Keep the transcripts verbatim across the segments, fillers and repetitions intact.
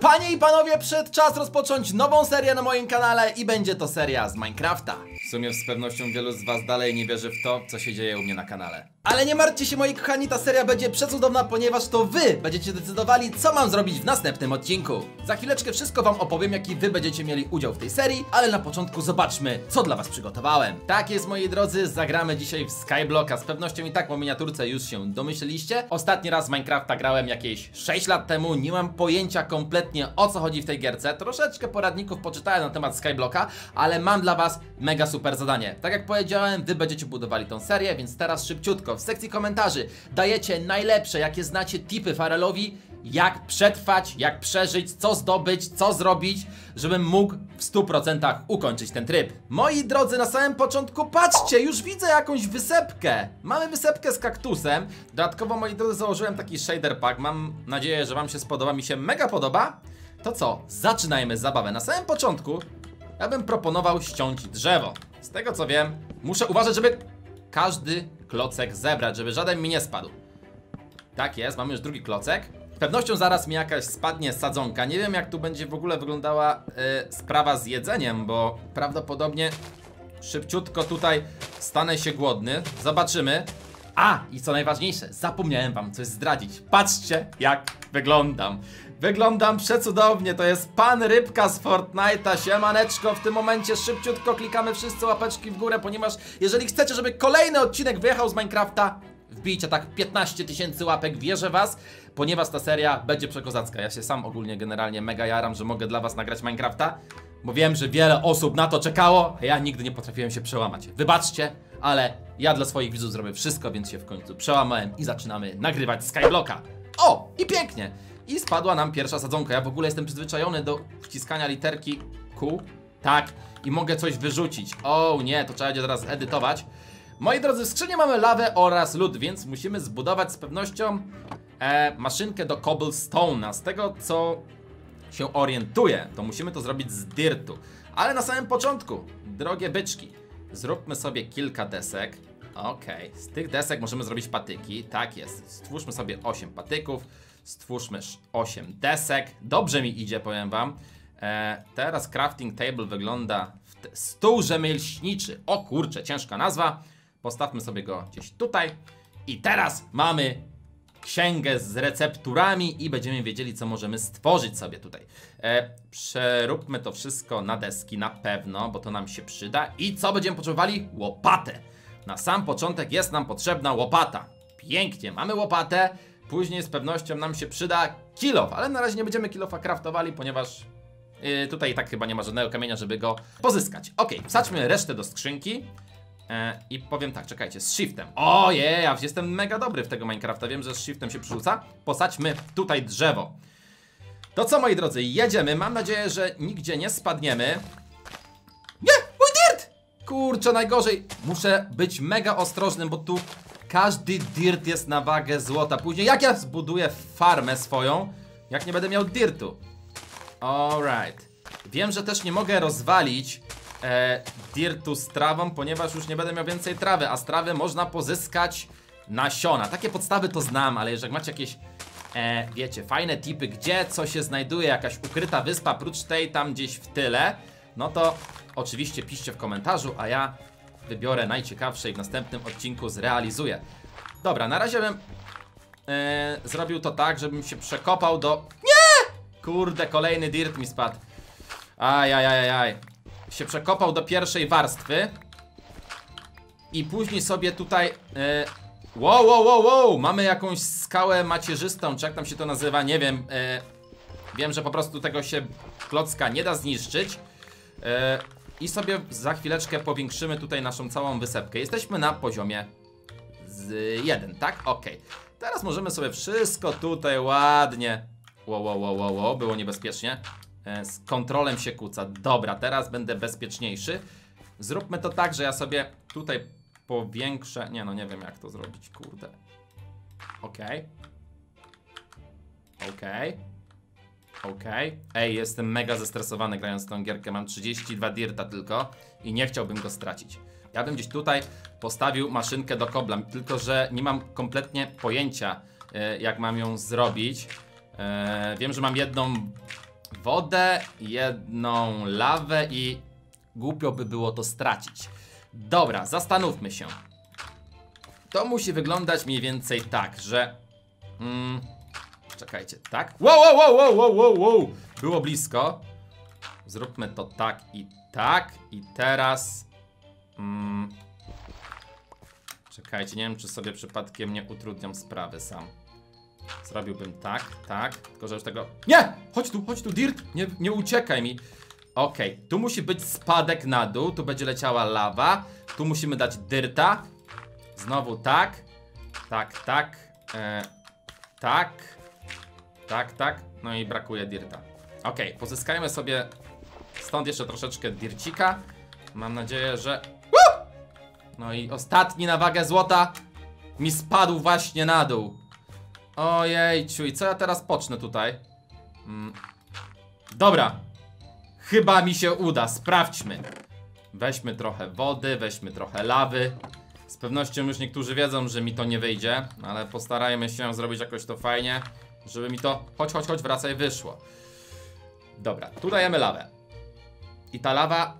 Panie i panowie, przyszedł czas rozpocząć nową serię na moim kanale i będzie to seria z Minecrafta. W sumie z pewnością wielu z was dalej nie wierzy w to, co się dzieje u mnie na kanale. Ale nie martwcie się, moi kochani, ta seria będzie przecudowna, ponieważ to wy będziecie decydowali, co mam zrobić w następnym odcinku. Za chwileczkę wszystko wam opowiem, jaki wy będziecie mieli udział w tej serii, ale na początku zobaczmy, co dla was przygotowałem. Tak jest, moi drodzy, zagramy dzisiaj w Skyblocka. Z pewnością i tak po miniaturce już się domyśliliście. Ostatni raz w Minecrafta grałem jakieś sześć lat temu, nie mam pojęcia kompletnie, o co chodzi w tej gierce. Troszeczkę poradników poczytałem na temat Skyblocka, ale mam dla was mega super zadanie. Tak jak powiedziałem, wy będziecie budowali tą serię, więc teraz szybciutko w sekcji komentarzy dajecie najlepsze, jakie znacie, tipy Farelowi, jak przetrwać, jak przeżyć, co zdobyć, co zrobić, żebym mógł w stu procentach ukończyć ten tryb. Moi drodzy, na samym początku patrzcie, już widzę jakąś wysepkę. Mamy wysepkę z kaktusem. Dodatkowo, moi drodzy, założyłem taki shader pack. Mam nadzieję, że wam się spodoba, mi się mega podoba. To co? Zaczynajmy zabawę. Na samym początku ja bym proponował ściąć drzewo. Z tego co wiem, muszę uważać, żeby każdy klocek zebrać, żeby żaden mi nie spadł. Tak jest, mamy już drugi klocek. Z pewnością zaraz mi jakaś spadnie sadzonka. Nie wiem, jak tu będzie w ogóle wyglądała yy, sprawa z jedzeniem, bo prawdopodobnie szybciutko tutaj stanę się głodny. Zobaczymy. A, i co najważniejsze, zapomniałem wam coś zdradzić. Patrzcie, jak wyglądam. Wyglądam przecudownie, to jest pan Rybka z Fortnite'a, siemaneczko. W tym momencie szybciutko klikamy wszyscy łapeczki w górę, ponieważ jeżeli chcecie, żeby kolejny odcinek wyjechał z Minecrafta, wbijcie tak piętnaście tysięcy łapek, wierzę was, ponieważ ta seria będzie przekozacka. Ja się sam ogólnie generalnie mega jaram, że mogę dla was nagrać Minecrafta, bo wiem, że wiele osób na to czekało, a ja nigdy nie potrafiłem się przełamać. Wybaczcie, ale ja dla swoich widzów zrobię wszystko, więc się w końcu przełamałem i zaczynamy nagrywać Skyblocka. O, i pięknie! I spadła nam pierwsza sadzonka. Ja w ogóle jestem przyzwyczajony do wciskania literki Q. Tak. I mogę coś wyrzucić. O nie, to trzeba będzie teraz edytować. Moi drodzy, w skrzyni mamy lawę oraz lód, więc musimy zbudować z pewnością e, maszynkę do cobblestone'a. Z tego co się orientuję, to musimy to zrobić z dirtu. Ale na samym początku, drogie byczki, zróbmy sobie kilka desek. Okej, okay. Z tych desek możemy zrobić patyki. Tak jest. Stwórzmy sobie osiem patyków. Stwórzmy osiem desek. Dobrze mi idzie, powiem wam. e, Teraz crafting table wygląda w stół rzemieślniczy. O kurczę, ciężka nazwa. Postawmy sobie go gdzieś tutaj. I teraz mamy księgę z recepturami i będziemy wiedzieli, co możemy stworzyć sobie tutaj. e, Przeróbmy to wszystko na deski na pewno, bo to nam się przyda. I co będziemy potrzebowali? Łopatę. Na sam początek jest nam potrzebna łopata. Pięknie, mamy łopatę. Później z pewnością nam się przyda kilof, ale na razie nie będziemy kilofa craftowali, ponieważ yy, tutaj i tak chyba nie ma żadnego kamienia, żeby go pozyskać. Ok, wsadźmy resztę do skrzynki yy, i powiem tak, czekajcie, z shiftem. Ojej, ja jestem mega dobry w tego Minecrafta, wiem, że z shiftem się przerzuca. Posadźmy tutaj drzewo. To co, moi drodzy, jedziemy, mam nadzieję, że nigdzie nie spadniemy. Nie, mój dirt! Kurczę, najgorzej, muszę być mega ostrożnym, bo tu każdy dirt jest na wagę złota. Później jak ja zbuduję farmę swoją, jak nie będę miał dirtu? Alright. Wiem, że też nie mogę rozwalić e, dirtu z trawą, ponieważ już nie będę miał więcej trawy, a z trawy można pozyskać nasiona. Takie podstawy to znam, ale jeżeli macie jakieś, e, wiecie, fajne tipy, gdzie co się znajduje, jakaś ukryta wyspa, prócz tej tam gdzieś w tyle, no to oczywiście piszcie w komentarzu, a ja wybiorę najciekawsze i w następnym odcinku zrealizuję. Dobra, na razie bym yy, zrobił to tak, żebym się przekopał do... Nie! Kurde, kolejny dirt mi spadł. Ajajajaj. Się przekopał do pierwszej warstwy. I później sobie tutaj... Yy... Wow, wow, wow, wow! Mamy jakąś skałę macierzystą, czy jak tam się to nazywa, nie wiem. Yy... Wiem, że po prostu tego się klocka nie da zniszczyć. Yy... I sobie za chwileczkę powiększymy tutaj naszą całą wysepkę. Jesteśmy na poziomie z jeden, tak? Ok. Teraz możemy sobie wszystko tutaj ładnie... Wow, wow, wow, wow, wow. Było niebezpiecznie. E, z kontrolem się kłóca. Dobra, teraz będę bezpieczniejszy. Zróbmy to tak, że ja sobie tutaj powiększę... Nie no, nie wiem jak to zrobić, kurde. Ok. Ok. Okej, okay. Ej, jestem mega zestresowany grając tą gierkę. Mam trzydzieści dwa dirta tylko i nie chciałbym go stracić. Ja bym gdzieś tutaj postawił maszynkę do kobla, tylko że nie mam kompletnie pojęcia, jak mam ją zrobić. Wiem, że mam jedną wodę, jedną lawę i głupio by było to stracić. Dobra, zastanówmy się. To musi wyglądać mniej więcej tak, że... Mm, czekajcie, tak? Wow, wow, wow, wow, wow, wow, wow. Było blisko. Zróbmy to tak i tak. I teraz... Mm, czekajcie, nie wiem, czy sobie przypadkiem nie utrudniam sprawy sam. Zrobiłbym tak, tak, tylko że już tego... Nie! Chodź tu, chodź tu, Dirt! Nie, nie uciekaj mi. Okej, okay, tu musi być spadek na dół, tu będzie leciała lawa. Tu musimy dać Dirta. Znowu tak. Tak, tak. E, tak. Tak, tak. No i brakuje Dirta. Okej, okay, pozyskajmy sobie stąd jeszcze troszeczkę Dircika. Mam nadzieję, że... Woo! No i ostatni na wagę złota mi spadł właśnie na dół. Ojejciu, i co ja teraz pocznę tutaj? Mm. Dobra. Chyba mi się uda, sprawdźmy. Weźmy trochę wody, weźmy trochę lawy. Z pewnością już niektórzy wiedzą, że mi to nie wyjdzie, ale postarajmy się zrobić jakoś to fajnie, żeby mi to... Chodź, chodź, chodź, wracaj, wyszło. Dobra, tu dajemy lawę. I ta lawa...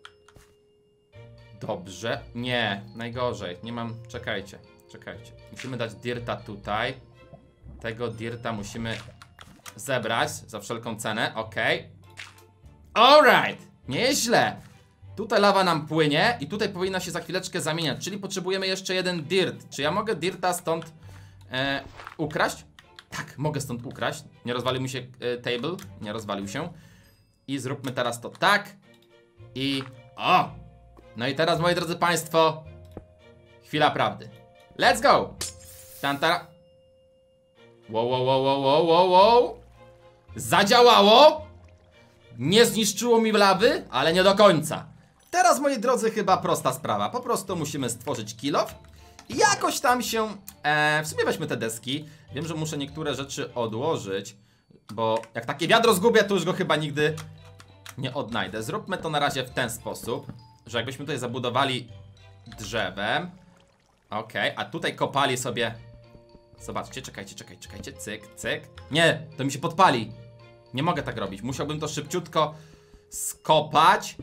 Dobrze. Nie, najgorzej. Nie mam... Czekajcie, czekajcie. Musimy dać Dirta tutaj. Tego Dirta musimy zebrać za wszelką cenę, okej. Alright, nieźle. Tutaj lawa nam płynie i tutaj powinna się za chwileczkę zamieniać, czyli potrzebujemy jeszcze jeden Dirt. Czy ja mogę Dirta stąd e, ukraść? Tak, mogę stąd ukraść. Nie rozwalił mi się e, table, nie rozwalił się. I zróbmy teraz to tak. I o! No i teraz, moi drodzy państwo, chwila prawdy. Let's go! Tantara. Wow, wow, wow, wow, wow, wow, wow. Zadziałało! Nie zniszczyło mi lawy, ale nie do końca. Teraz, moi drodzy, chyba prosta sprawa. Po prostu musimy stworzyć kill off i jakoś tam się... E, w sumie weźmy te deski. Wiem, że muszę niektóre rzeczy odłożyć, bo jak takie wiadro zgubię, to już go chyba nigdy nie odnajdę. Zróbmy to na razie w ten sposób, że jakbyśmy tutaj zabudowali drzewem. Okej, okay, a tutaj kopali sobie... Zobaczcie, czekajcie, czekajcie, czekajcie, cyk, cyk. Nie, to mi się podpali. Nie mogę tak robić, musiałbym to szybciutko skopać.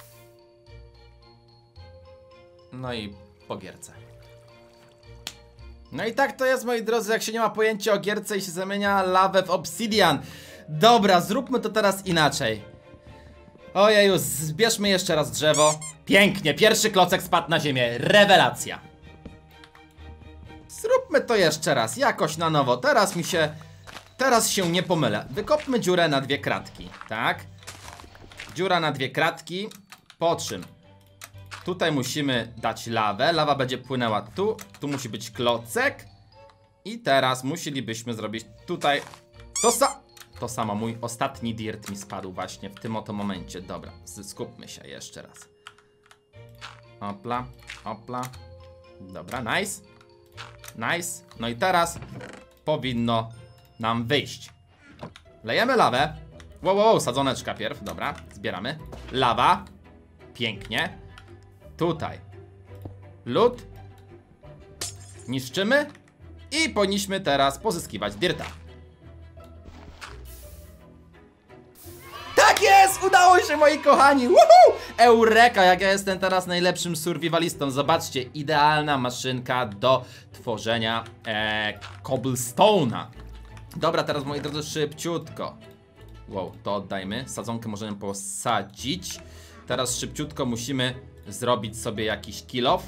No i po gierce. No i tak to jest, moi drodzy, jak się nie ma pojęcia o gierce i się zamienia lawę w obsydian. Dobra, zróbmy to teraz inaczej. Ojeju, zbierzmy jeszcze raz drzewo. Pięknie, pierwszy klocek spadł na ziemię, rewelacja. Zróbmy to jeszcze raz, jakoś na nowo. Teraz mi się... Teraz się nie pomylę. Wykopmy dziurę na dwie kratki, tak? Dziura na dwie kratki. Po czym? Tutaj musimy dać lawę. Lawa będzie płynęła tu. Tu musi być klocek. I teraz musielibyśmy zrobić tutaj to, sa to samo. Mój ostatni dirt mi spadł właśnie w tym oto momencie. Dobra, skupmy się jeszcze raz. Opla, opla. Dobra, nice. Nice. No i teraz powinno nam wyjść. Lejemy lawę. Wow, wow, wow, sadzoneczka pierw. Dobra, zbieramy. Lawa. Pięknie. Tutaj lód. Niszczymy. I powinniśmy teraz pozyskiwać dirta. Tak jest! Udało się, moi kochani! Woohoo! Eureka! Jak ja jestem teraz najlepszym survivalistą. Zobaczcie, idealna maszynka do tworzenia e, cobblestone'a. Dobra, teraz, moi drodzy, szybciutko. Wow, to oddajmy. Sadzonkę możemy posadzić. Teraz szybciutko musimy zrobić sobie jakiś kill off.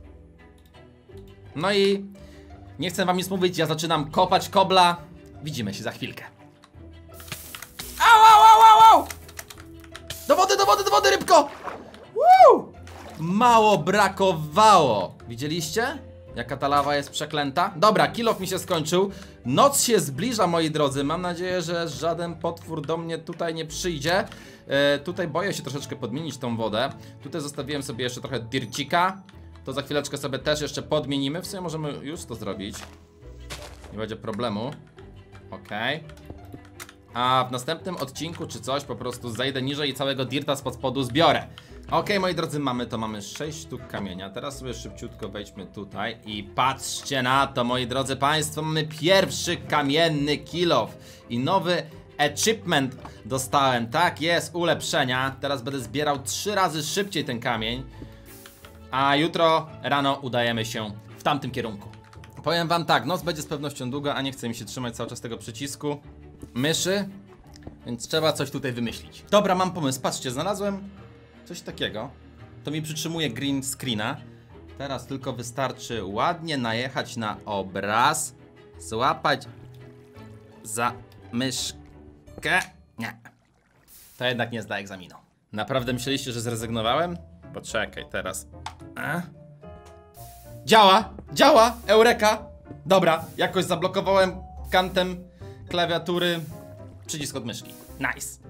No i nie chcę wam nic mówić, ja zaczynam kopać kobla. Widzimy się za chwilkę. Au, au, au, au, au! Do wody, do wody, do wody, rybko! Woo! Mało brakowało. Widzieliście? Jaka ta lawa jest przeklęta? Dobra, kill off mi się skończył. Noc się zbliża, moi drodzy. Mam nadzieję, że żaden potwór do mnie tutaj nie przyjdzie. e, Tutaj boję się troszeczkę podmienić tą wodę. Tutaj zostawiłem sobie jeszcze trochę dircika. To za chwileczkę sobie też jeszcze podmienimy. W sumie możemy już to zrobić. Nie będzie problemu. Okej. Okay. A w następnym odcinku czy coś po prostu zejdę niżej i całego dirta spod spodu zbiorę. Okej, okay, moi drodzy, mamy to, mamy sześć sztuk kamienia. Teraz sobie szybciutko wejdźmy tutaj i patrzcie na to, moi drodzy państwo. Mamy pierwszy kamienny kill off i nowy achievement dostałem. Tak jest, ulepszenia. Teraz będę zbierał trzy razy szybciej ten kamień. A jutro rano udajemy się w tamtym kierunku. Powiem wam tak, noc będzie z pewnością długa, a nie chce mi się trzymać cały czas tego przycisku myszy, więc trzeba coś tutaj wymyślić. Dobra, mam pomysł, patrzcie, znalazłem coś takiego. To mi przytrzymuje green screena. Teraz tylko wystarczy ładnie najechać na obraz, złapać za myszkę. Nie, to jednak nie zda egzaminu. Naprawdę myśleliście, że zrezygnowałem? Poczekaj teraz. A? Działa! Działa! Eureka! Dobra, jakoś zablokowałem kantem klawiatury przycisk od myszki. Nice!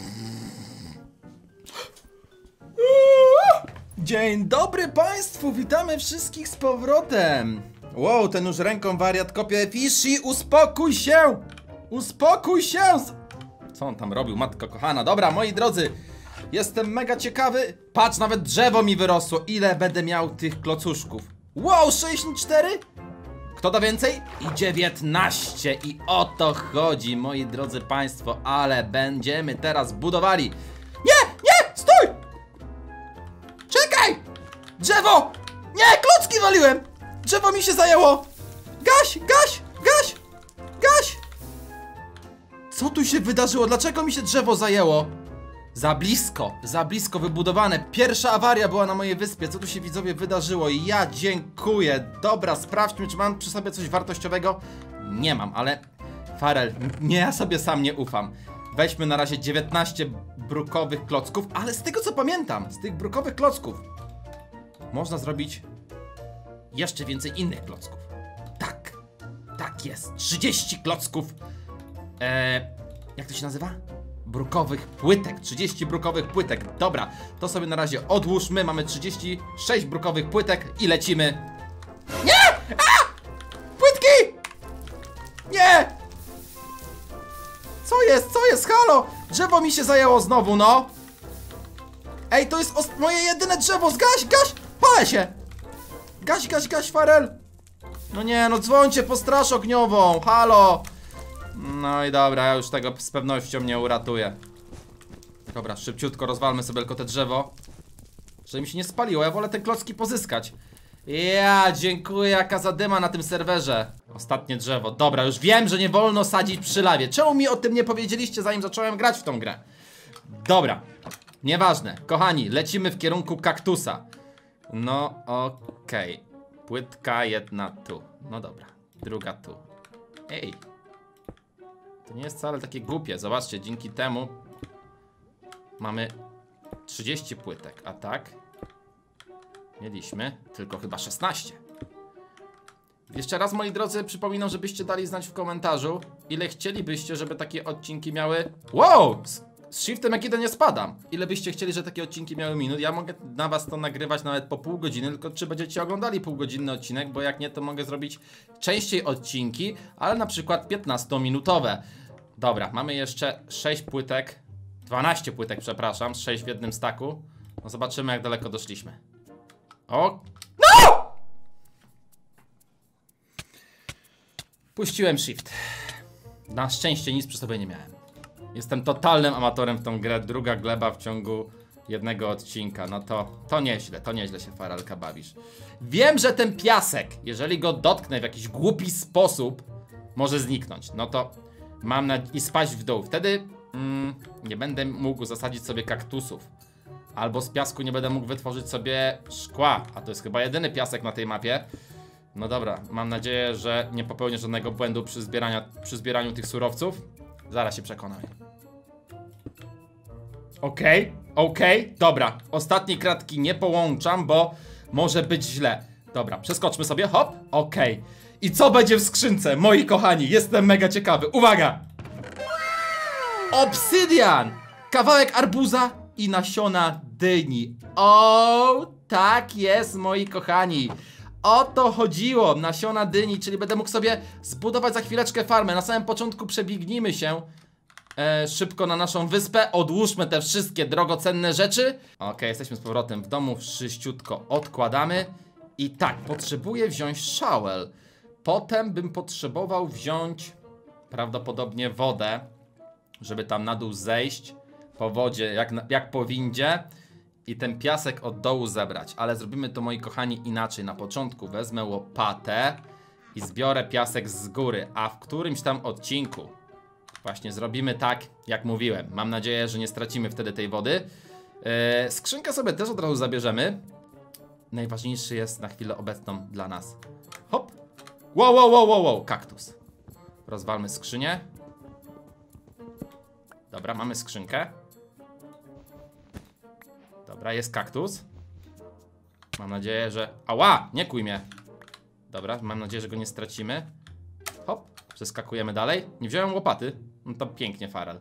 Dzień dobry państwu! Witamy wszystkich z powrotem! Wow, ten już ręką wariat kopie. Fishy, uspokój się! Uspokój się! Co on tam robił, matko kochana? Dobra, moi drodzy, jestem mega ciekawy. Patrz, nawet drzewo mi wyrosło. Ile będę miał tych klocuszków? Wow, sześćdziesiąt cztery? Kto da więcej? I dziewiętnaście. I o to chodzi, moi drodzy państwo. Ale będziemy teraz budowali. Nie, nie, stój! Czekaj! Drzewo! Nie, klocki waliłem! Drzewo mi się zajęło! Gaś, gaś, gaś, gaś! Co tu się wydarzyło? Dlaczego mi się drzewo zajęło? Za blisko, za blisko wybudowane. Pierwsza awaria była na mojej wyspie. Co tu się, widzowie, wydarzyło? I ja dziękuję. Dobra, sprawdźmy, czy mam przy sobie coś wartościowego. Nie mam, ale Farel, nie, ja sobie sam nie ufam. Weźmy na razie dziewiętnaście brukowych klocków. Ale z tego co pamiętam, z tych brukowych klocków można zrobić jeszcze więcej innych klocków. Tak, tak jest, trzydzieści klocków. Eee, jak to się nazywa? Brukowych płytek, trzydzieści brukowych płytek. Dobra, to sobie na razie odłóżmy. Mamy trzydzieści sześć brukowych płytek i lecimy. Nie! A! Płytki! Nie! Co jest? Co jest? Halo! Drzewo mi się zajęło znowu, no! Ej, to jest moje jedyne drzewo! Zgaś, gaś! Palę się! Gaś, gaś, gaś, Farel! No nie, no dzwońcie po straż ogniową! Halo! No i dobra, ja już tego z pewnością nie uratuję. Dobra, szybciutko rozwalmy sobie tylko te drzewo, żeby mi się nie spaliło, ja wolę te klocki pozyskać. Ja, dziękuję, jaka zadyma na tym serwerze. Ostatnie drzewo, dobra, już wiem, że nie wolno sadzić przy lawie. Czemu mi o tym nie powiedzieliście, zanim zacząłem grać w tą grę? Dobra, nieważne, kochani, lecimy w kierunku kaktusa. No okej, okay. Płytka jedna tu, no dobra, druga tu. Ej, to nie jest wcale takie głupie, zobaczcie, dzięki temu mamy trzydzieści płytek, a tak mieliśmy tylko chyba szesnaście. Jeszcze raz, moi drodzy, przypominam, żebyście dali znać w komentarzu, ile chcielibyście, żeby takie odcinki miały... Wow! Z, z shiftem jak jeden nie spadam. Ile byście chcieli, że takie odcinki miały minut? Ja mogę na was to nagrywać nawet po pół godziny, tylko czy będziecie oglądali półgodzinny odcinek, bo jak nie, to mogę zrobić częściej odcinki, ale na przykład piętnastominutowe. Dobra, mamy jeszcze sześć płytek, dwanaście płytek, przepraszam, sześć w jednym staku. No zobaczymy, jak daleko doszliśmy. O! No! Puściłem shift. Na szczęście nic przy sobie nie miałem. Jestem totalnym amatorem w tą grę. Druga gleba w ciągu jednego odcinka. No to, to nieźle, to nieźle się, Farelka, bawisz. Wiem, że ten piasek, jeżeli go dotknę w jakiś głupi sposób, może zniknąć. No to mam na... i spaść w dół. Wtedy mm, nie będę mógł zasadzić sobie kaktusów. Albo z piasku nie będę mógł wytworzyć sobie szkła. A to jest chyba jedyny piasek na tej mapie. No dobra, mam nadzieję, że nie popełnię żadnego błędu przy, zbierania, przy zbieraniu tych surowców. Zaraz się przekonam. Okej, okay, okej, okay, dobra. Ostatniej kratki nie połączam, bo może być źle. Dobra, przeskoczmy sobie, hop, okej. Okay. I co będzie w skrzynce, moi kochani? Jestem mega ciekawy, uwaga! Obsydian! Kawałek arbuza i nasiona dyni. O, tak jest, moi kochani. O to chodziło, nasiona dyni, czyli będę mógł sobie zbudować za chwileczkę farmę. Na samym początku przebiegnijmy się e, szybko na naszą wyspę. Odłóżmy te wszystkie drogocenne rzeczy. Ok, jesteśmy z powrotem w domu, wszyściutko odkładamy. I tak, potrzebuję wziąć shovel. Potem bym potrzebował wziąć prawdopodobnie wodę. żeby tam na dół zejść po wodzie, jak, na, jak po windzie i ten piasek od dołu zebrać. Ale zrobimy to, moi kochani, inaczej. Na początku wezmę łopatę i zbiorę piasek z góry, a w którymś tam odcinku właśnie zrobimy tak, jak mówiłem. Mam nadzieję, że nie stracimy wtedy tej wody. Yy, skrzynkę sobie też od razu zabierzemy. Najważniejszy jest na chwilę obecną dla nas. Hop! Wow, wow, wow, wow, wow, kaktus. Rozwalmy skrzynię. Dobra, mamy skrzynkę. Dobra, jest kaktus. Mam nadzieję, że... Ała! Nie kuj mnie. Dobra, mam nadzieję, że go nie stracimy. Hop, przeskakujemy dalej. Nie wziąłem łopaty. No to pięknie, Farel.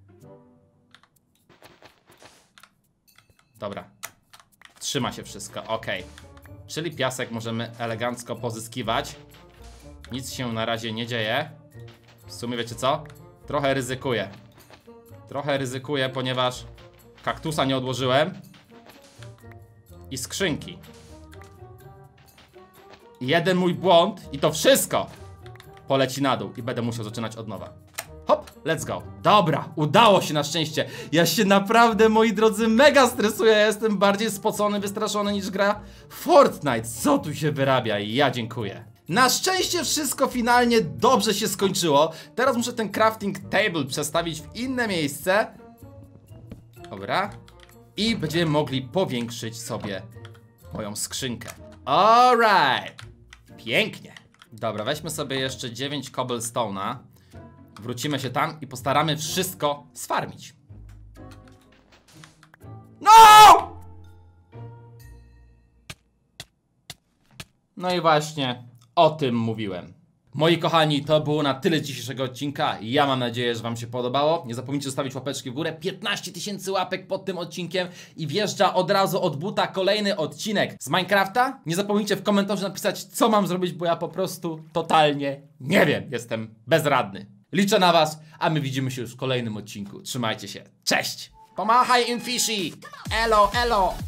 Dobra. Trzyma się wszystko, ok. Czyli piasek możemy elegancko pozyskiwać. Nic się na razie nie dzieje. W sumie wiecie co? Trochę ryzykuję. Trochę ryzykuję, ponieważ kaktusa nie odłożyłem. I skrzynki. Jeden mój błąd i to wszystko poleci na dół i będę musiał zaczynać od nowa. Hop, let's go. Dobra, udało się na szczęście. Ja się naprawdę, moi drodzy, mega stresuję. Ja jestem bardziej spocony, wystraszony niż gra Fortnite. Co tu się wyrabia? I ja dziękuję. Na szczęście wszystko finalnie dobrze się skończyło. Teraz muszę ten crafting table przestawić w inne miejsce. Dobra. I będziemy mogli powiększyć sobie moją skrzynkę. Alright. Pięknie. Dobra, weźmy sobie jeszcze dziewięć cobblestone'a. Wrócimy się tam i postaramy wszystko sfarmić. No! No i właśnie o tym mówiłem. Moi kochani, to było na tyle dzisiejszego odcinka. Ja mam nadzieję, że wam się podobało. Nie zapomnijcie zostawić łapeczki w górę. piętnaście tysięcy łapek pod tym odcinkiem i wjeżdża od razu od buta kolejny odcinek z Minecrafta. Nie zapomnijcie w komentarzu napisać, co mam zrobić, bo ja po prostu totalnie nie wiem. Jestem bezradny. Liczę na was, a my widzimy się już w kolejnym odcinku. Trzymajcie się. Cześć! Pomachaj im fishy! Elo, elo!